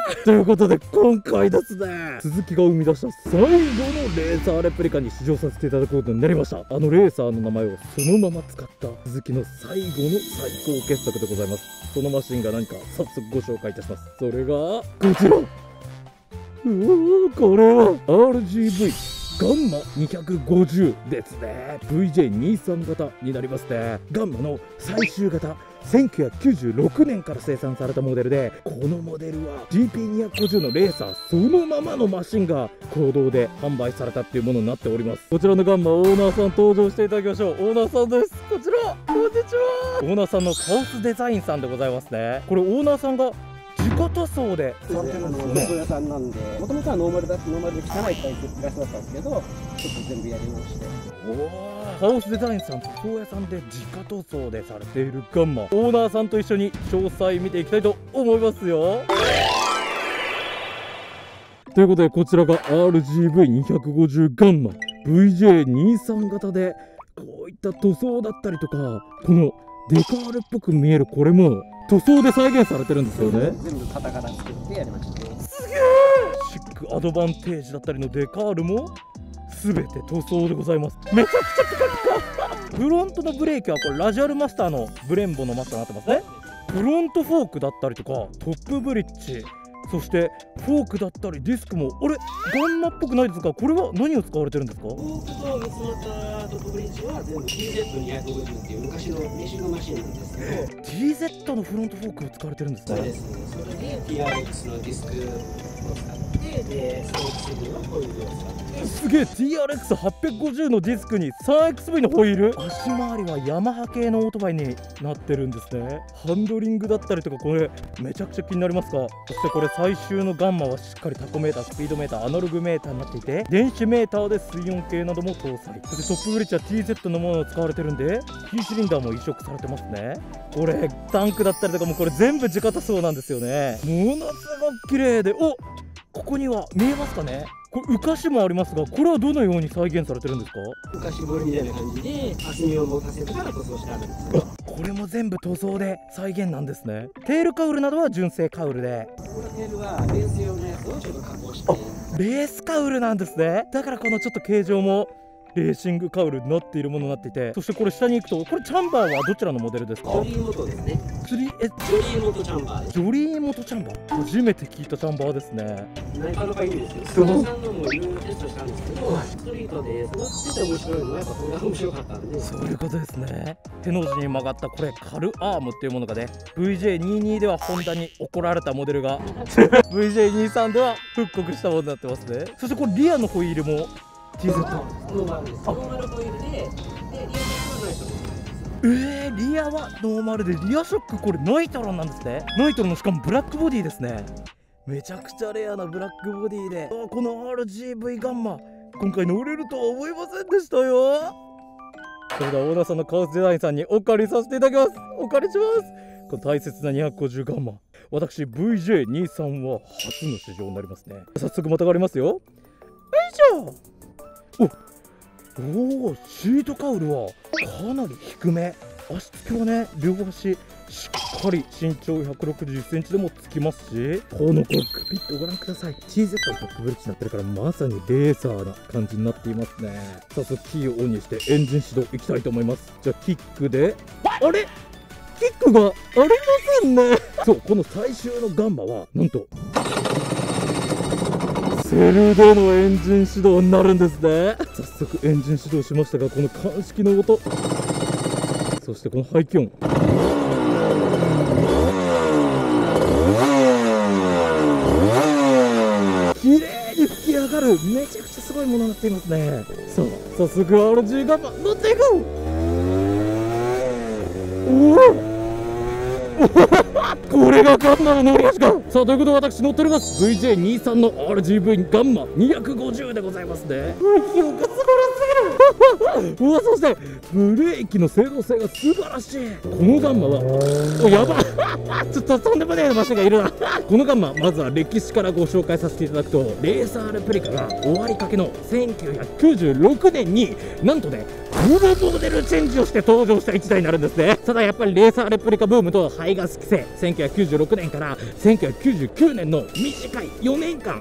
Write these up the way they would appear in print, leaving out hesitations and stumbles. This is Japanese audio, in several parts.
ということで今回ですね、鈴木が生み出した最後のレーサーレプリカに試乗させていただくことになりました。あのレーサーの名前をそのまま使った鈴木の最後の最高傑作でございます。そのマシンが何か早速ご紹介いたします。それがこちら。これは RGVガンマ250ですね。 VJ23 型になりますね。ガンマの最終型、1996年から生産されたモデルで、このモデルは GP250 のレーサーそのままのマシンが公道で販売されたっていうものになっております。こちらのガンマ、オーナーさん登場していただきましょう。オーナーさんです。こちら、こんにちは。オーナーさんのカオスデザインさんでございますね。これオーナーさんが自家塗装でされてるんですね。 塗装屋さんなんで、もともとはノーマルで汚いタイプがそうだったんですけど、ちょっと全部やり直して。 カオスデザインさん、塗装屋さんで自家塗装でされているガンマ、オーナーさんと一緒に詳細見ていきたいと思いますよ。ということで、こちらが RGV250 ガンマ VJ23 型で、こういった塗装だったりとか、このデカールっぽく見えるこれも塗装で再現されてるんですよね。 全部型から作ってやりました。 すげえ。シックアドバンテージだったりのデカールも全て塗装でございます。めちゃくちゃピカピカ。フロントのブレーキはこれラジアルマスターのブレンボのマスターになってますね。フロントフォークだったりとかトップブリッジ、そしてフォークだったりディスクもあれガンマっぽくないですが、これは何を使われてるんですか？ フォークと三つ股トップブリッジは全部 TZ250 っていう昔のメシングマシンなんですけど、 TZ のフロントフォークを使われてるんですね。 そうですね。それで TRX のディスクを使って、で 3XV のホイールを使って、 すげえ。 TRX850 のディスクに 3XV のホイール、足回りはヤマハ系のオートバイになってるんですね。ハンドリングだったりとか、これめちゃくちゃ気になりますが、そしてこれ最終のガンマはしっかりタコメーター、スピードメーター、アナログメーターになっていて、電子メーターで水温計なども搭載。そしてトップブリッジは TZ のものを使われてるんで、キーシリンダーも移植されてますね。これタンクだったりとかもこれ全部自家塗装なんですよね。ものすごく綺麗で、お、ここには見えますかね、これ浮かしもありますが、これはどのように再現されてるんですか？ 浮かし彫りみたいな感じで厚みを持たせてから塗装してあるんですよ。 これも全部塗装で再現なんですね。テールカウルなどは純正カウルで、 このテールはレース用のやつをちょっと加工して、 レースカウルなんですね。だからこのちょっと形状もレーシングカウルになっているものになっていて、そしてこれ下に行くと、これチャンバーはどちらのモデルですか？ ジョリーモトですね。 ジョリジョリーモトチャンバーです。 ジョリーモトチャンバー、初めて聞いたチャンバーですね。 なかなかいいですよ。スノーサンドもいろいろテストしたんですけど、ストリートで乗ってて面白いのはやっぱこれが面白かったんで。 そういうことですね。手の字に曲がったこれカルアームっていうものがね、 VJ22 ではホンダに怒られたモデルがVJ23 では復刻したものになってますね。そしてこれリアのホイールも TZ ノーマルです。ノーマルホイールで、リアショックはナイトロン。 リアはノーマルで、リアショックこれナイトロンなんですね。ナイトロンのしかもブラックボディですね。めちゃくちゃレアなブラックボディで、この RGV ガンマ今回乗れるとは思いませんでしたよ。それではオーナーさんのカオスデザインさんにお借りさせていただきます。お借りします。この大切な250ガンマ、私 VJ23 は初の試乗になりますね。早速またがりますよ。よいしょ。おお、シートカウルはかなり低め。足つきはね、両足しっかり身長161センチでもつきますし、このコックピットご覧ください。 TZ のトップブリッジになってるから、まさにレーサーな感じになっていますね。早速キーをオンにしてエンジン始動いきたいと思います。じゃあキックで、あれキックがありませんね。そう、この最終のガンマはなんとセルでのエンジン始動になるんですね。早速エンジン始動しましたが、この鑑識の音、そしてこの排気音、綺麗に吹き上がる、めちゃくちゃすごいものになっていますね。さあ早速 RG ガンマ乗っていこう。おおこれがガンマの乗り足か。さあということで私乗っております VJ23 の RGV ガンマ250でございますね。評価素晴らしすぎる。 うわ、そしてブレーキの精度性が素晴らしい。このガンマはおやばちょっととんでもねえマシンがいるなこのガンマ、まずは歴史からご紹介させていただくと、レーサーレプリカが終わりかけの1996年になんとねフルモデルチェンジをして登場した1台になるんですね。ただやっぱりレーサーレプリカブームと排ガス規制、1996年から1999年の短い4年間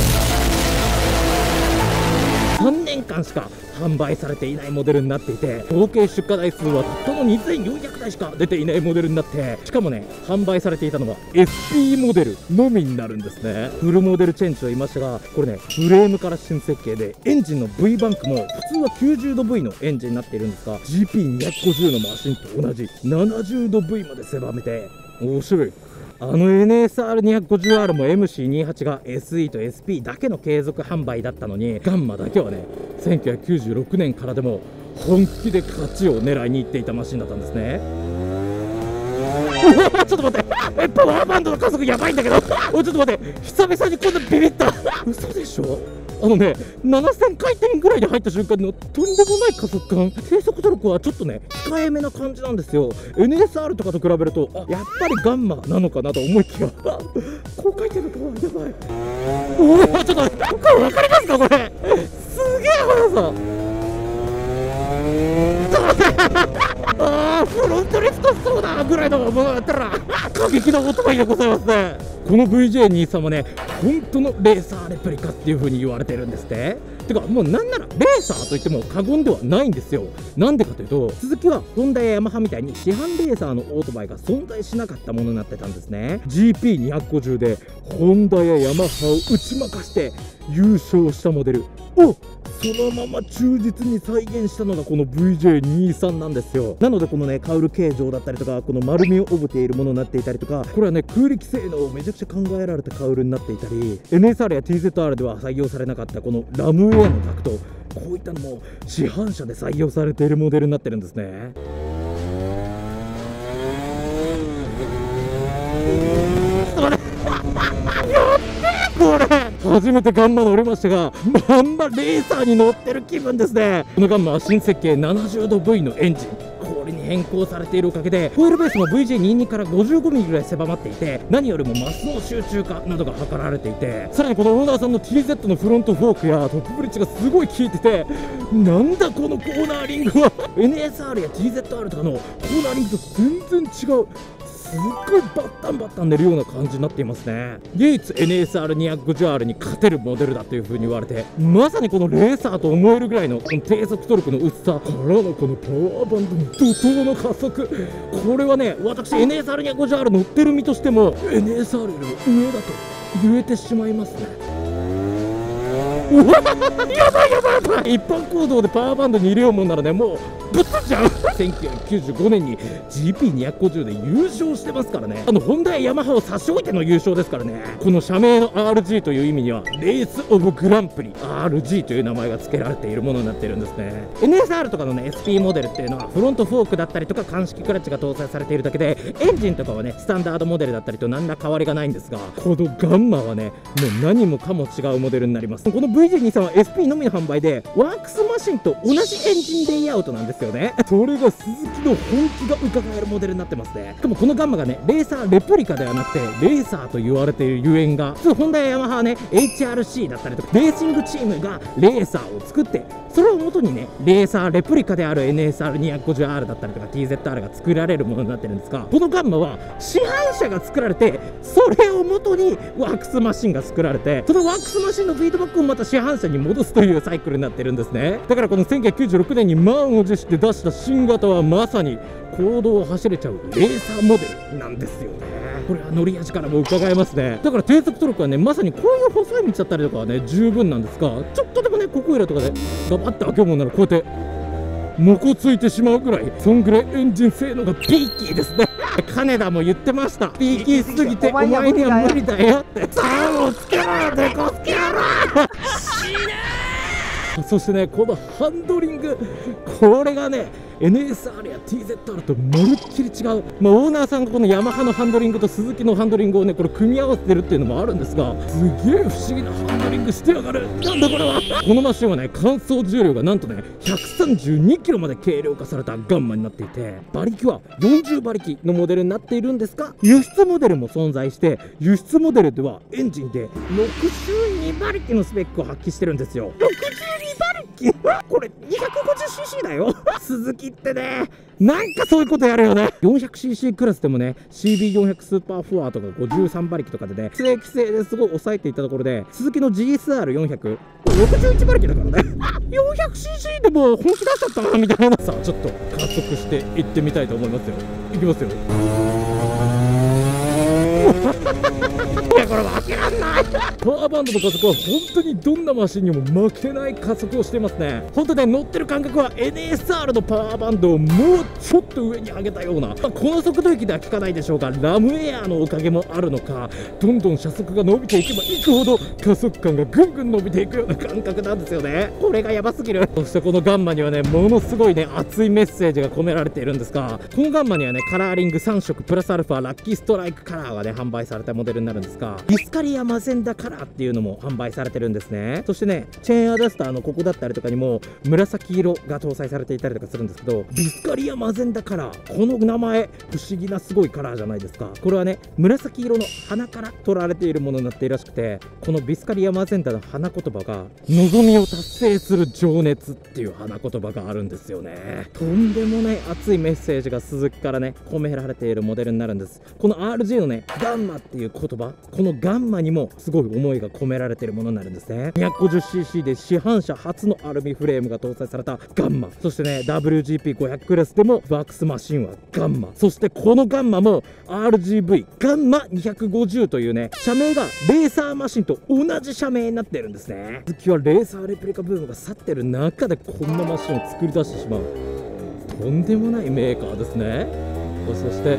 3年間しか販売されていないモデルになっていて、合計出荷台数はたったの2400台しか出ていないモデルになって、しかもね販売されていたのは SP モデルのみになるんですね。フルモデルチェンジと言いましたが、これねフレームから新設計で、エンジンの V バンクも普通は90度 V のエンジンになっているんですが、 GP250 のマシンと同じ70度 V まで狭めて面白い。NSR250R も MC28 が SE と SP だけの継続販売だったのに、ガンマだけはね1996年からでも本気で勝ちを狙いに行っていたマシンだったんですね。うわちょっと待って、パワーバンドの加速やばいんだけどおいちょっと待って、久々にこんなビビった嘘でしょ。7000回転ぐらいで入った瞬間のとんでもない加速感、低速トルクはちょっとね控えめな感じなんですよ。 NSR とかと比べるとやっぱりガンマなのかなと思いきや高回転のパワーやばい。おおちょっとこれ分かりますか、これすげえ速さフロントリフトしそうだぐらいのものだったら過激なオートバイでございますね。この VJ23 はね本当のレーサーレプリカっていう風に言われてるんですって。てかもうなんならレーサーといっても過言ではないんですよ。なんでかというと、続きはホンダやヤマハみたいに市販レーサーのオートバイが存在しなかったものになってたんですね。 GP250 でホンダやヤマハを打ち負かして優勝したモデルをそのまま忠実に再現したのがこの VJ23 なんですよ。なのでこのねカウル形状だったりとか、この丸みを帯びているものになっていたりとか、これはね空力性能をめちゃくちゃ考えられたカウルになっていたり、 NSR や TZR では採用されなかったこのラムウェアのタクト、こういったのも市販車で採用されているモデルになってるんですね。これ初めてガンマ乗りましたが、まんまレーサーに乗ってる気分ですね。このガンマは新設計70度 V のエンジン、これに変更されているおかげでホイールベースも VJ22 から 55mm ぐらい狭まっていて、何よりもマスの集中化などが図られていて、さらにこのオーナーさんの TZ のフロントフォークやトップブリッジがすごい効いてて、なんだこのコーナーリングはNSR や TZR とかのコーナーリングと全然違う、すっごいバッタンバッタン寝るような感じになっていますね。唯一 NSR250R に勝てるモデルだという風に言われて、まさにこのレーサーと思えるぐらいのこの低速トルクの薄さからのこのパワーバンドの怒涛の加速、これはね私 NSR250R 乗ってる身としても NSR よりも上だと言えてしまいますね。うわやばいやばいやばい、一般行動でパワーバンドに入れようもんならねもうぶっ飛んじゃう1995年に GP250 で優勝してますからね。ホンダやヤマハを差し置いての優勝ですからね。この社名の RG という意味にはレースオブグランプリ RG という名前が付けられているものになっているんですね。 NSR とかのね SP モデルっていうのはフロントフォークだったりとか鑑識クラッチが搭載されているだけで、エンジンとかはねスタンダードモデルだったりと何ら変わりがないんですが、このガンマはねもう何もかも違うモデルになります。この VJ23 は SP のみの販売でワークスマシンと同じエンジンレイアウトなんですよね。それが鈴木の本気が伺えるモデルになってますね。しかもこのガンマがねレーサーレプリカではなくてレーサーと言われているゆえんが、普通ホンダやヤマハはね HRC だったりとかレーシングチームがレーサーを作って、それを元にねレーサーレプリカである NSR250R だったりとか TZR が作られるものになってるんですが、このガンマは市販車が作られて、それを元にワークスマシンが作られて、そのワークスマシンのフィードバックをまた市販車に戻すというサイクルになってるんですね。だからこの1996年に満を持して出した新型はまさに公道を走れちゃうレーサーモデルなんですよね。これは乗り味からも伺えますね。だから低速トルクはねまさにこういう細い道だったりとかはね十分なんですが、ちょっとでもねここいらとかでガバッて開けようもんならこうやってもこついてしまうぐらい、そんぐらいエンジン性能がピーキーですね。金田も言ってました。ピーキーすぎてお前には無理だよって。さあをつけろよデコスケ野郎そしてねこのハンドリング、これがね NSR や TZR とまるっきり違う、オーナーさんがこのヤマハのハンドリングとスズキのハンドリングをねこれ組み合わせてるっていうのもあるんですが、すげえ不思議なハンドリングしてやがる。なんだこれは。このマシンはね乾燥重量がなんとね132キロまで軽量化されたガンマになっていて、馬力は40馬力のモデルになっているんですが、輸出モデルも存在して、輸出モデルではエンジンで62馬力のスペックを発揮してるんですよ。62馬力これ 250cc だよ。鈴木ってねなんかそういうことやるよね。 400cc クラスでもね CB400 スーパーフォアとか53馬力とかでね規制ですごい抑えていったところで、鈴木の GSR400 61馬力だからね400cc でもう本気出しちゃったなみたいな。さあちょっと加速していってみたいと思いますよ。いきますよ。いやこれ負けらんない。パワーバンドの加速は本当にどんなマシンにも負けない加速をしていますね。本当ね乗ってる感覚は NSR のパワーバンドをもうちょっと上に上げたような、この速度域では効かないでしょうが、ラムエアのおかげもあるのか、どんどん車速が伸びていけばいくほど加速感がぐんぐん伸びていくような感覚なんですよね。これがやばすぎる。そしてこのガンマにはねものすごいね熱いメッセージが込められているんですが、このガンマにはねカラーリング3色プラスアルファラッキーストライクカラーがね販売されたモデルになるんですが、ビスカリアマゼンダカラーっていうのも販売されてるんですね。そしてねチェーンアダスターのここだったりとかにも紫色が搭載されていたりとかするんですけど、ビスカリアマゼンダカラー、この名前不思議なすごいカラーじゃないですか。これはね紫色の花から取られているものになっているらしくて、このビスカリアマゼンダの花言葉が望みを達成する情熱っていう花言葉があるんですよね。とんでもない熱いメッセージが鈴木からね込められているモデルになるんです。この RG のねガンマっていう言葉、このガンマにもすごい思いが込められているものになるんですね。 250cc で市販車初のアルミフレームが搭載されたガンマ、そしてね WGP500 クラスでもバックスマシンはガンマ、そしてこのガンマも RGV ガンマ250というね社名がレーサーマシンと同じ社名になっているんですね。鈴木はレーサーレプリカブームが去ってる中でこんなマシンを作り出してしまうとんでもないメーカーですね。そして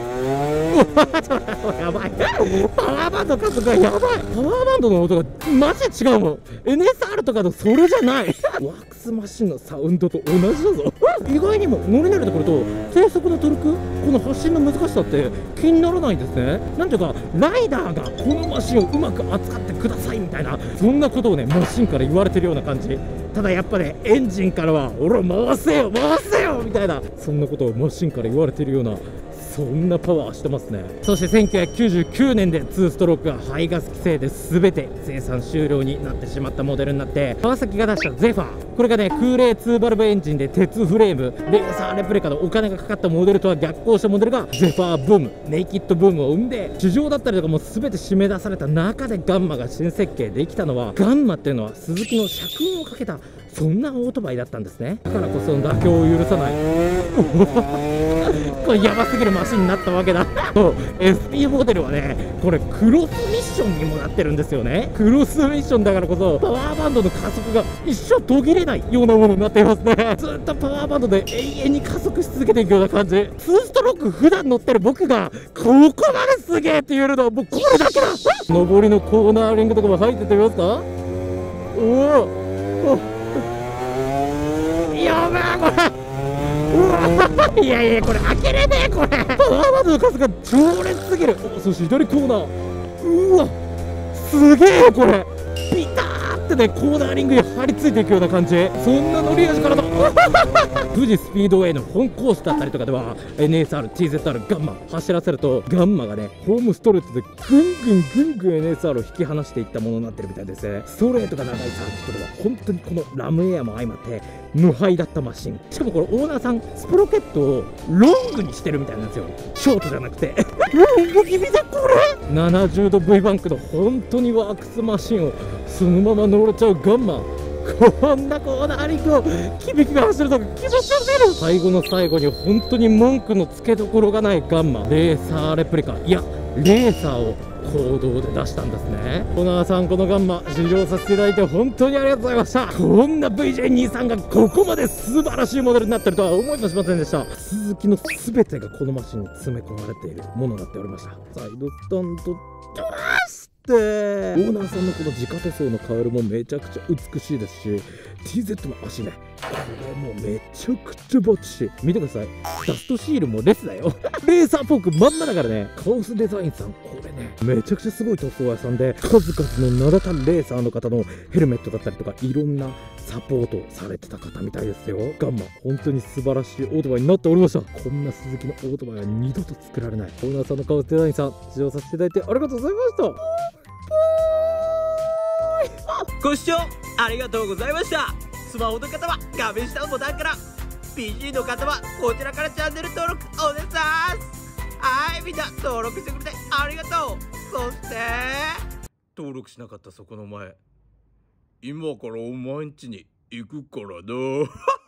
やばいパワーバンド加速がやばい。パワーバンドの音がマジで違うもん。 NSR とかのそれじゃないワックスマシンのサウンドと同じだぞ意外にも乗り慣れてくると低速のトルク、この発進の難しさって気にならないんですね。なんていうかライダーがこのマシンをうまく扱ってくださいみたいな、そんなことをねマシンから言われてるような感じ。ただやっぱねエンジンからは俺回せよ回せよみたいな、そんなことをマシンから言われてるような、そんなパワーしてますね。そして1999年で2ストロークが排ガス規制で全て生産終了になってしまったモデルになって、川崎が出したゼファー、これがね空冷2バルブエンジンで鉄フレーム、レーサーレプリカのお金がかかったモデルとは逆行したモデルがゼファーブーム、ネイキッドブームを生んで、市場だったりとかも全て締め出された中でガンマが新設計できたのは、ガンマっていうのは鈴木の社運をかけたそんなオートバイだったんですね。だからこそ妥協を許さないこれやばすぎるマシンになったわけだSP モデルはねこれクロスミッションにもなってるんですよね。クロスミッションだからこそパワーバンドの加速が一生途切れないようなものになっていますね。ずっとパワーバンドで永遠に加速し続けていくような感じ。2ストローク普段乗ってる僕がここまですげえって言えるのはもうこれだけだ上りのコーナーリングとかも入っててみますか。やばいこれいやいやこれ開けれねえこれパワーバンドの数が強烈すぎる。そして左コーナー、うわすげえこれピターってねコーナーリングに張り付いていくような感じ。そんな乗り味からの富士スピードウェイの本コースだったりとかでは NSR、TZR、ガンマ走らせるとガンマがねホームストレートでぐんぐん NSR を引き離していったものになってるみたいですね。ストレートが長いサーキットでは本当にこのラムエアも相まって無敗だったマシン。しかもこれオーナーさんスプロケットをロングにしてるみたいなんですよ。ショートじゃなくてロング気味でこれ70度 V バンクの本当にワークスマシンをそのまま乗れちゃうガンマ、こんなコーナーリングをキビキビ走るのが気持ちよすぎる。最後の最後に本当に文句のつけどころがないガンマ、レーサーレプリカ、いやレーサーを行動で出したんですね。オーナーさんこのガンマ試乗させていただいて本当にありがとうございました。こんな VJ23 がここまで素晴らしいモデルになってるとは思いもしませんでした。鈴木の全てがこのマシンに詰め込まれているものになっておりました。サイドスタンドどうしてオーナーさんのこの自家塗装のカウルもめちゃくちゃ美しいですし、 TZ の足ね、これもうめちゃくちゃバッチリ。見てください、ダストシールもレスだよレーサーフォークまんまだからね。カオスデザインさん、これねめちゃくちゃすごい塗装屋さんで、数々の名だたるレーサーの方のヘルメットだったりとか、いろんなサポートをされてた方みたいですよ。ガンマ本当に素晴らしいオートバイになっておりました。こんな鈴木のオートバイは二度と作られない。オーナーさんのカオスデザインさん、使用させていただいてありがとうございました。 ご視聴ありがとうございました。スマホの方は画面下のボタンから、 PC の方はこちらからチャンネル登録お願いします。はい、みんな登録してくれてありがとう。そして登録しなかったそこの前、今からお前ん家に行くからな